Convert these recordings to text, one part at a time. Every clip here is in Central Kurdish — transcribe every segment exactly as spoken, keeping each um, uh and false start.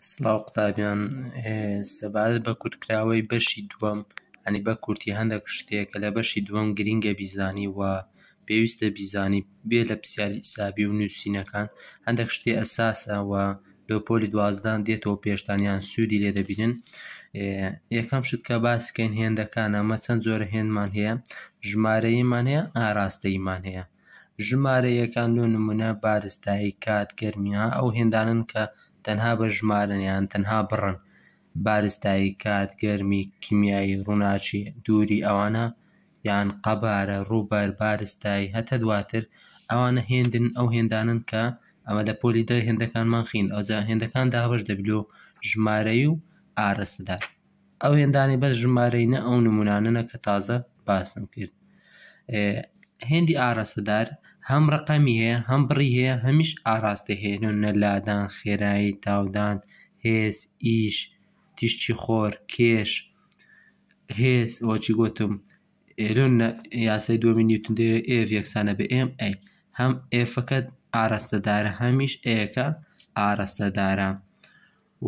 سڵاو قوتابیان، سەبارەت بە کورتکراوەی بەشی دووەم، ئەنی بە کورتی هەندێک شتێک کە لە بەشی دووەم گرینگە بیزانی و پێویستە بیزانی بێ لە پرسیاری حیسابی و نووسینەکان. هەندێک شتێ ئەساسە و لە پۆلی دوازدەان دێتەوە پێشتانیان سوودی لێ دەبینن. یەکەم شت کە باسکەین هێندەکانە، ئەمە چەند جۆرە هێندمان هەیە، ژمارەییمان هەیە، ئاراستەییمان هەیە. ژمارەیەکان لۆ نمونە بارستایی، کات، گەرمیها ئەو هێندانن کە تەنها بە ژمارن یان تەنها بڕن. بارستایی، کات، گەرمی، کیمیایی، ڕووناچی، دووری، ئەوانە یان قەبارە، ڕووبەر، بارستایی هەتە دواتر ئەوانە هێندن، ئەو هێندانن کە ئەمە لە پۆلی دە هێندەکانمان خین. ئەوجا هێندەکان دابەش دەبلۆ ژمارەیی و ئاراستەدار. ئەو هێندانی بەس ژمارەینە ئەو نمونانە کە تازە باسم کرد. هێندی ئاراستەدار هەم ڕقەمی هەیە، هەم بڕی هەیە، هەمیش ئاراستە هەیە، نە لادان، خێرایی، تاودان، هێز، ئیش، تیشتی خۆر، کێش، هێز، وەچی گوتم ئێرۆنە یاسای دووەمی نیوتن دەیە ئێف یەکسانە بە ئێم ئەی، هەم ئێفەکە ئاراستەدارە، هەمیش ئەیەکە ئاراستەدارە. و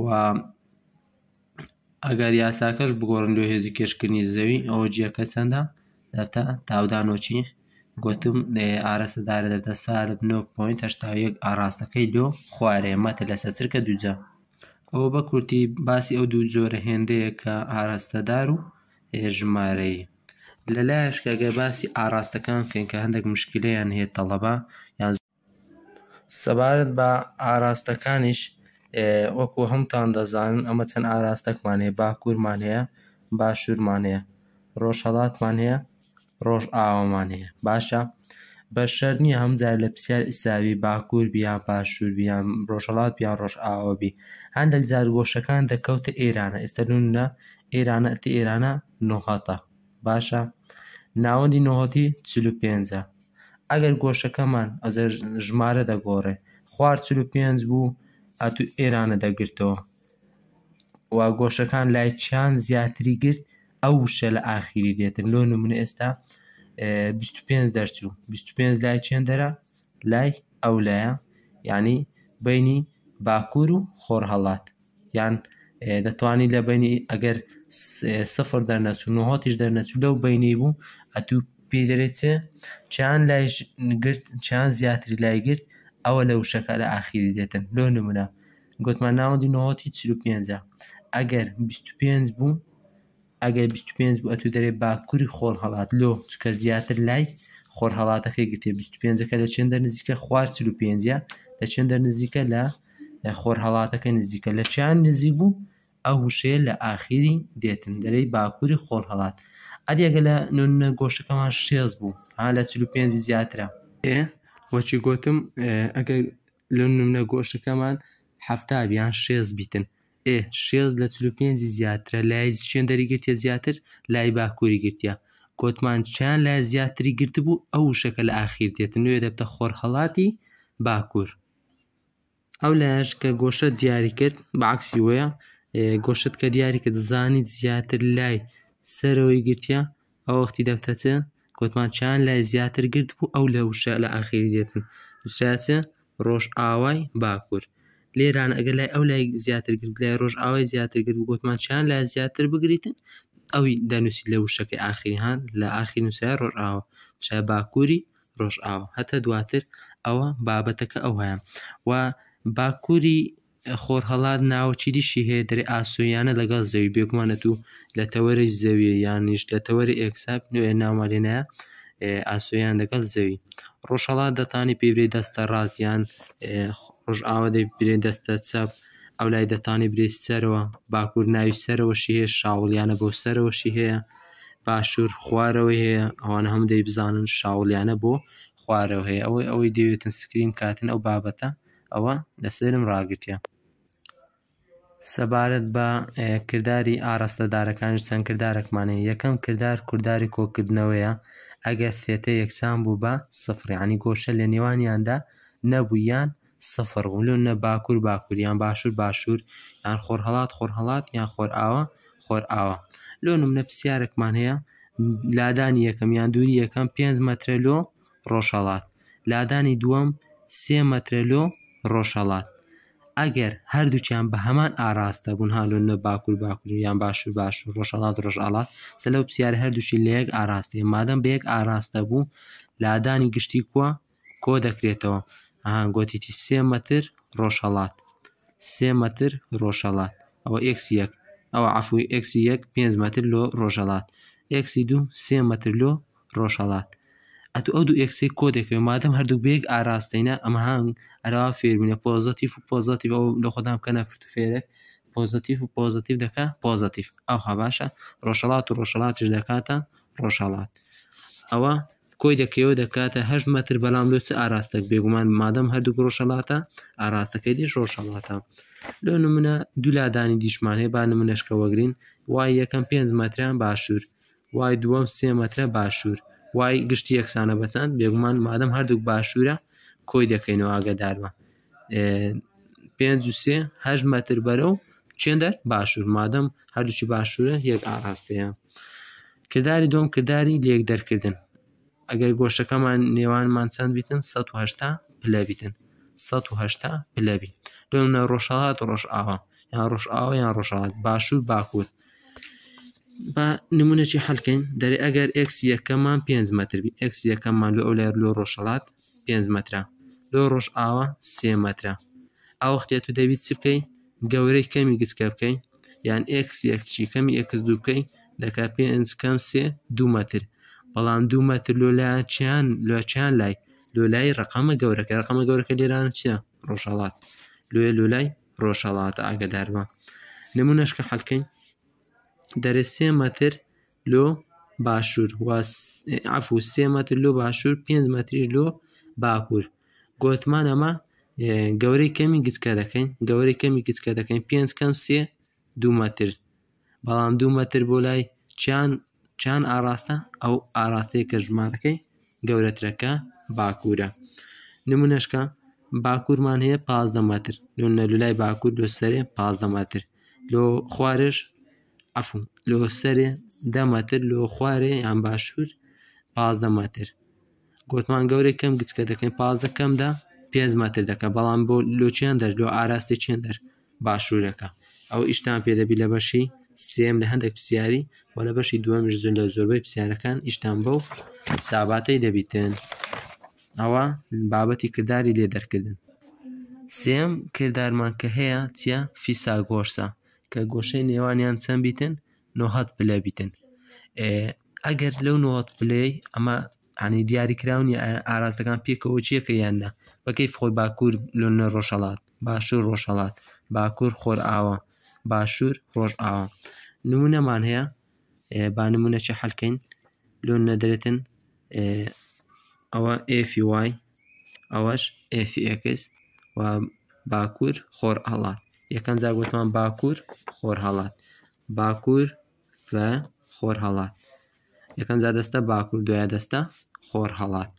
ئەگەر یاساکەش بگۆڕن لێ هێزی کێشکردنی زەوی، ئەوە جیەکە چەندە دەبتە تاودانۆچی گوتم ئاراستەدارە دەبتە سالب نۆ پۆینت هەشتا و یەک ئاراستەکەی لۆ خوارەیە مەتە لەسەر چرکە دووجا. ئەوە بە کورتی باسی ئەو دوو جۆرە هێندەیە کە ئاراستەدار و ژمارەیی. لەلایەش کە ئەگەر باسی ئاراستەکان بکەین کە هەندێک مشکلەیان هەیە تەڵەبە یان سەبارەت بە ئاراستەکانیش وەکو هەمتان دەزانن ئەمە چەند ئاراستەکمان هەیە، باکوورمان هەیە، باشوورمان هەیە، ڕۆژهەڵاتمان هەیە، ڕۆژ ئاوامان هەیە. باشە، بە شەرت نییە هەمجار لە پرسیار ئیساوی باکوور بیان باشوور بیان ڕۆژهەڵات بیان ڕۆژ ئاوا بی. هەندێک جار گۆشەکان دەکەوتە ئێرانە، ئێستا نونە ئێرانە ئەتە ئێرانە نۆهەتە. باشە، ناوەندی نۆهەتی چل و پێنجە. ئەگەر گۆشەکەمان ئەجە ژمارە دەگۆڕێ، خوار چل و پێنج بوو ئەتو ئێرانە دەگرتەوە و گۆشەکان لای چیان زیاتری گرت ئەو وشە لە ئاخیری دێتن. لۆ نمونە ئێستا بیست و پێنج دەرچوو، بیست و پێنج لای چێندەرە، لای ئەو لایە، یعنی بینی باکوور و خۆرهەڵات. یان دەتوانی لە بینی ئەگەر سفر دەرنەچوو نۆهەتیش دەرنەچوو لەو بینی بوو ئەتوو پێی دەرێت چێ چیان لای گرت، چیان زیاتری لای گرت ئەوە لە وشەکە لە ئاخیری دێتن. لۆ نمونە گوتمان ناوەندی نۆهەتی چل و پێنجە، ئەگەر بیست و پێنج بوو ئەگەر بیست و پێنج بوو ئەتوو دەرێت باکووری خۆرهەڵات لۆ چکە زیاتر لای خۆرهەڵاتەکەی گرتێ. بیست و پێنجەکە لە چێندە نزیکە، خوار چل و پێنجە لە چێندە نزیکە، لە خۆرهەڵاتەکەی نزیکە. لە چیان نزیک بوو ئەو وشەیە لە ئاخیری دێتن، دەرەی باکووری خۆرهەڵات. ئەدیەگە لە نونە گۆشەکەمان شێز بوو ها لە چل و پێنج زیاترە، ئێ وەچی گوتم ئەگەر لە نونە گۆشەکەمان هەفتا بیان شێز بیتن، ئێ شێز لە چل و پێنج زیاترە، لای چێندەری گرتیە زیاتر، لای باکووری گرتیە. گوتمان چیان لای زیاتری گرت بوو ئەو وشەکە لە ئاخیر دێتن، نوێ دەبتە خۆرهەڵاتی باکوور. ئەو لایەش کە گۆشە دیاری کرد بەعکسی وەیە، گۆشت کە دیاری کرد زانیت زیاتر لای سەرەوەی گرتیە، ئەو وەختی دەبتە چێ گوتمان چیان لای زیاتر گرت بوو ئەو لە وشە لە ئاخیری دێتن، وشایە چێ ڕۆژ ئاوای باکوور. لێران ئەگەر لای ئەو لای زیاتر گرت، لای ڕۆژ ئاوای زیاتر گرت گوتمان چیان لای زیاتر بگریتن ئەوی دەنووسی لە وشەکەی ئاخیری هاان لە ئاخیر نووسایە ڕۆژ ئاوا، وشایە باکووری ڕۆژ ئاوا. هەتە دواتر ئەوە بابەتەکە ئەو هەیە. و باکووری خۆرهەڵات ناوەچی دیشی هەیە، دەرێ ئاسۆیانە لەگەڵ زەوی بێگومانەت و لە تەوەرەی زەویە یانیش لە تەوەری ئێکساب نوێ ناومالێنەیە ئاسۆیان لەگەڵ زەوی. ڕۆژهەڵات دەتانی پێ برێ دەستە ڕاستیان، ڕۆژ ئاوا دەی برێ دەستە چەپ، ئەو لای دەتانی برێ سەرەوە، باکوور ناوی سەرەوەشی هەیە، شاوڵیانە بۆ سەرەوەشی هەیە، باشوور خوارەوەی هەیە، ئەوانە هەموو دەی بزانن شاوڵیانە بۆ خوارەوە هەیە. ئەوەی ئەوەی دەوێتن سکرین کاتن ئەو بابەتە ئەوە لەسەرم ڕاگرتیە. سەبارەت بە کردداری ئاراستەدارەکانش چەند کردارێکمان هەیە. یەکەم کردار کورداری کۆکردنەوەیە. ئەگەر ثێتە یەکسان بوو بە سفر، یعنی گۆشە لە نێوانیاندا نەبوو یان سفر بوو، لۆ باکوور باکوور یان باشوور باشوور یان خۆرهەڵات خۆرهەڵات یان خۆر ئاوا خۆر ئاوا. لۆ نمونە پرسیارێکمان هەیە، لادانی یەکەم یان دووری یەکەم پێنج مەترە لۆ ڕۆژهەڵات، لادانی دووەم سێ مەترە لۆ ڕۆژهەڵات. ئەگەر هەردووچیان بە هەمان ئاراستە بوون هاالۆنە باکوور باکوور یان باشوور باشوور ڕۆژهەڵات ڕۆژئاڵات سە لەو پرسیارە هەردووشی لە یەک ئاراستەیە مادەم بە یەک ئاراستە بوو لادانی گشتی کووە کۆ دەکرێتەوە ئاهان گوتیتی سێ مەتر ڕۆژهەڵات سێ مەتر ڕۆژهەڵات ئەوە ئێکسی یەک ئەوە عەفوی ئێکسی یەک پێنج مەتر لۆ ڕۆژهەڵات ئێکسی دوو سێ مەتر لۆ ڕۆژهەڵات ئەتو ئەو دوو ئێکسەی کۆ دەکەوێت مادەم هەردوو بە یەک ئاراستەینە ئەمە هەنگ ئەرەوا فێربوونە پۆزەتیڤ و پۆزەتیڤ ئەو لە خۆتان بکەنە فرتوفێرێک پۆزەتیڤ و پۆزەتیڤ دەکا پۆزەتیڤ ئەوها باشە ڕۆژهەڵات و ڕۆژهەڵاتیش دەکاتە ڕۆژهەڵات ئەوە کۆی دەکەوە دەکاتە هەشت مەتر بەڵام لۆ چ ئاراستەک بێگومان مادەم هەردوو ڕۆژهەڵاتە ئاراستەکەی دیش ڕۆژهەڵاتە لۆ نمونە دوو لادانی دیشمان هەیە با نمونەشکە وەگرین وای یەکەم پێنج مەتریان باشوور وای دووەم سێ مەترە باشوور وای گشتی یەکسانە بەچەند بێگومان مادەم هەردوو باشوورە کۆی دەکەینەوە ئاگاداربە پێنج و سێ هەشت مەتر بەرەو چێندەر باشوور مادەم هەردووچی باشوورە یەک ئاراستەیە کردداری دۆم کردداری لێک دەرکردن ئەگەر گۆشەکەمان نێوانمان چەند بیتن سەد و هەشتا پلە بیتن سەد و هەشتا پلەبی لەونە ڕۆژهەڵات ڕۆژئاوا یان ڕۆژئاوا یان ڕۆژهەڵات باشوور باکوور بە نمونەی حەلکەین دەرێ ئەگەر ئێکس یەکەمان پێنج مەتر بی ئێکس یەکەممان لە ئەو لای لۆ ڕۆژهەڵات پێنج مەترە لۆ ڕۆژئاوا سێ مەترە ئەو وەختێت و دەبیت چ بکەی گەورەی کەمی گچکە بکەی یان ئێکس یەکچی کەمی ئێکس دوو بکەی دەکا پێنج کەم سێ دوو مەتر بەڵام دوو مەتر لۆ لایەن چیان لۆ چیان لای لۆ لای ڕقەمە گەورەکە ڕقەمە گەورەکە لێرانە چییە ڕۆژهەڵات لۆیە لۆ لای ڕۆژهەڵاتە ئاگاداربە نمونەشکە حەلکەین دەرێ سێ مەتر لۆ باشوور عەفوو سێ مەتر لۆ باشوور پێنج مەتریش لۆ باکوور گوتمان ئەمە گەورەی کەمی گچکە دەکەین گەورەی کەمی گچکە دەکەین پێنج کەم سێ دوو مەتر بەڵام دوو مەتر بۆ لای چیان چیان ئاراستە ئەو ئاراستەیە کە ژمارەکەی گەورەترەکە باکوورە نمونەشکە باکوورمان هەیە پازدە مەتر لۆنە لولای باکوور لۆ سەرێ پازدە مەتر لۆ خوارش عەفوو لۆ سەرێ دە مەتر لۆ خوارێ یان باشوور پازدە مەتر گوتمان گەورەی کەم گچکە دەکەین پازدە کەمدا پێنج مەتر دەکە بەڵام بۆ لۆ چیان دەر لۆ ئاراستی چیان دەر باشوورەکە ئەو ئیشتان پێدەبی لە بەشی سێم لە هەندێک پرسیاری و لە بەشی دووەمیش زۆر لە زۆربەی پرسیارەکان ئیشتان بەو ساباتەی دەبیتن ئەوە بابەتی کردداری لێ دەرکردن سێم کرددارمان کە هەیە چیە فیساگۆرسە کە گۆشەی نێوانیان چەند بیتن نۆهەت پلە بیتن ئەگەر لەو نۆهەت پلەی ئەمە عنی دیاریکراونی ئاراستەکان پێکەوە چیەکە یاننا بەکەی خۆی باکوور لۆنە ڕۆژهەڵات باشوور ڕۆژهەڵات باکوور خۆرئاوا باشوور ڕۆژئاوا نمونەمان هەیە با نمونەچە حەلکەین لۆن نەدرێتن ئەوە ئێفی وای ئەوەش ئێفی ئێکس و باکوور خۆرئاڵات یەکەم جار گوتمان باکوور خۆرهەڵات باکوور بە خۆرهەڵات یەکەم جار دەستە باکوور دوایە دەستە خۆرهەڵات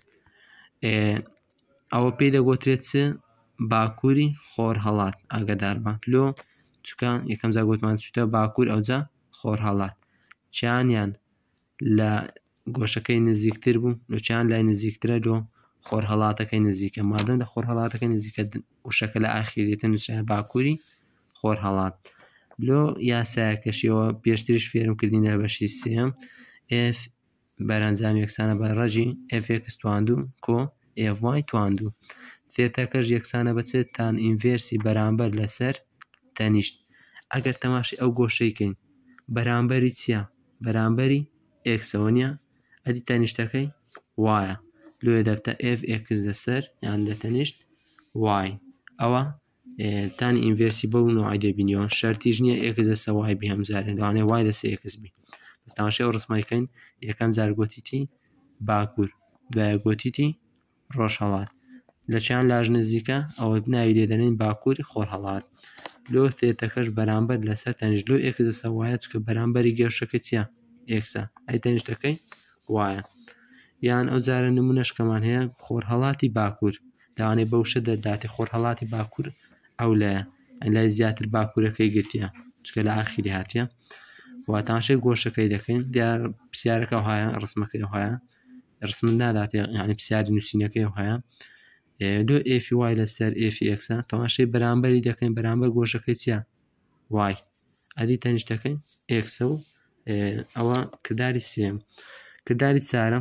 ئەوە پێی دەگوترێت چ باکووری خۆرهەڵات ئاگاداربە لۆ چکە یەکەم جار گوتمان چوتە باکوور ئەوجا خۆرهەڵات چیانیان لە گۆشەکەی نزیکتر بوو لۆچیان لای نزیکترە لۆ خۆرهەڵاتەکەی نزیکە مادەم لە خۆرهەڵاتەکەی نزیکە وشەکە لە ئاخیرێتە نووسە باکووری خۆرهەڵات لۆ یاسایەکەشیەوە پێشتریش فێرم کردینە بەشی سێم ئف بەرەنجام یەکسانە بە ڕەجی ئفێکس تواندوو کۆ ئف وای تواندوو فێتەکەش یەکسانە بەچێت تان ئینڤێرسی بەرامبەر لەسەر تەنیشت ئەگەر تەماشی ئەو گۆشەیکەین بەرامبەری چییە بەرامبەری ئێکسەوە نیە ئەدی تەنیشتەکەی وایە لۆیە دەبتە ئف ئێکس لەسەر یان لە تەنیشت وای ئەوە تانی ئینڤێرسی بەو نوعی دەبینیەوە شەرتیش نییە ئێکس لەسە وای بی هەمزارێن لەوانەیە وای لەسە ئێکس بی بەستانشی ئەو ڕسمایکەین یەکەم جار گۆتیتی باکوور دوایە گۆتیتی ڕۆژهەڵات لە چیان لاژ نزیکە ئەوە ناوی لێدەنین باکووری خۆرهەڵات لۆ تێتەکەش بەرامبەر لەسەر تەنیشت لۆ ئێکس لەسە وایە چکە بەرامبەری گێشەکە چییە ئێکسە ئەی تەنیشتەکەی وایە یان ئەو جارە نمونەشکەمان هەیە خۆرهەڵاتی باکوور لەوانەیە بەوشە دەرداتی خۆرهەڵاتی باکوور ئەو لایە ئەی لای زیاتر باکوورەکەی گرتیە چکە لە ئاخیری هاتیە واتانشەی گۆشەکەی دەکەین دیار پرسیارەکە هەیە ڕسمەکەی هەیە ڕسم ناداتێ یعنی پرسیاری نووسینەکەی هەیە دو ئێفی وای لەسەر ئێفی ئێکسە تەماشای بەرامبەری دەکەین بەرامبەر گۆشەکەی چییە وای ئەدی تەنیشتەکەین ئێکسە و ئەوە کردداری سێم کردداری چارەم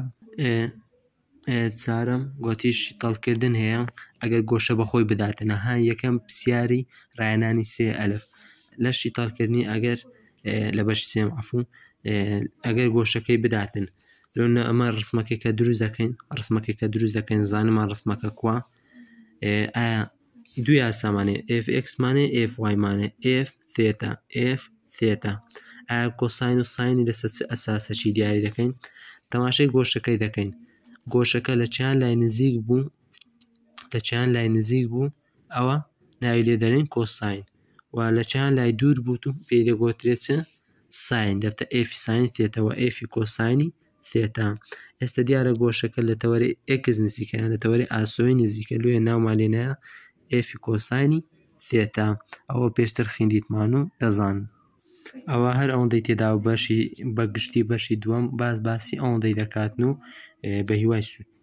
چارەم گوتیش تەڵکردن هەیە ئەگەر گۆشە بەخۆی بداتنە ها یەکەم پرسیاری ڕایەنانی سێ ئەلف لەشی تەڵکردنی ئەگەر لە بەش سێم عەفوو ئەگەر گۆشەکەی بداتن لۆنە ئەمە ڕسمەکەی کە دروست دەکەین ڕسمەکەی کە دروست دەکەین زانمان ڕسمەکە کووە ئایا دوو یاسامانێ ئف ئێکسمانێ ئف وایمانێ ئف ثێتا ئف ثێتا ئایا کۆساین و ساینی لەسەر چ ئەساسەکی دیاری دەکەین تەماشای گۆشەکەی دەکەین گۆشەکە لە چیان لای نزیک بوو لە چیان لای نزیک بوو ئەوە ناوی لێ دەنێن کۆساین و لە چیان لای دوور بوو و پێی دەگوترێت ساین دەبتە ئێفی ساین ثێتەوە ئێفی کۆساینی ثێتا ئێستا دیارە گۆشەکە لە تەوەری ئێکس نزیکەیان لە تەوەری ئاسۆی نزیکە لێ ناومان لێنایە ئێفی کۆساینی ثێتا ئەوە پێشتر خوێندیتمان و دەزان ئەوە هەر ئەوەندەی تێدا و بەشی بەگشتی بەشی دووەم باز باسی ئەوەندەی دەکاتن و بە هیوای سوود